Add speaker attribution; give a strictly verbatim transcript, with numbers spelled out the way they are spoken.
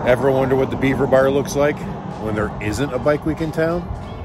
Speaker 1: Ever wonder what the Beaver bar looks like when there isn't a bike week in town?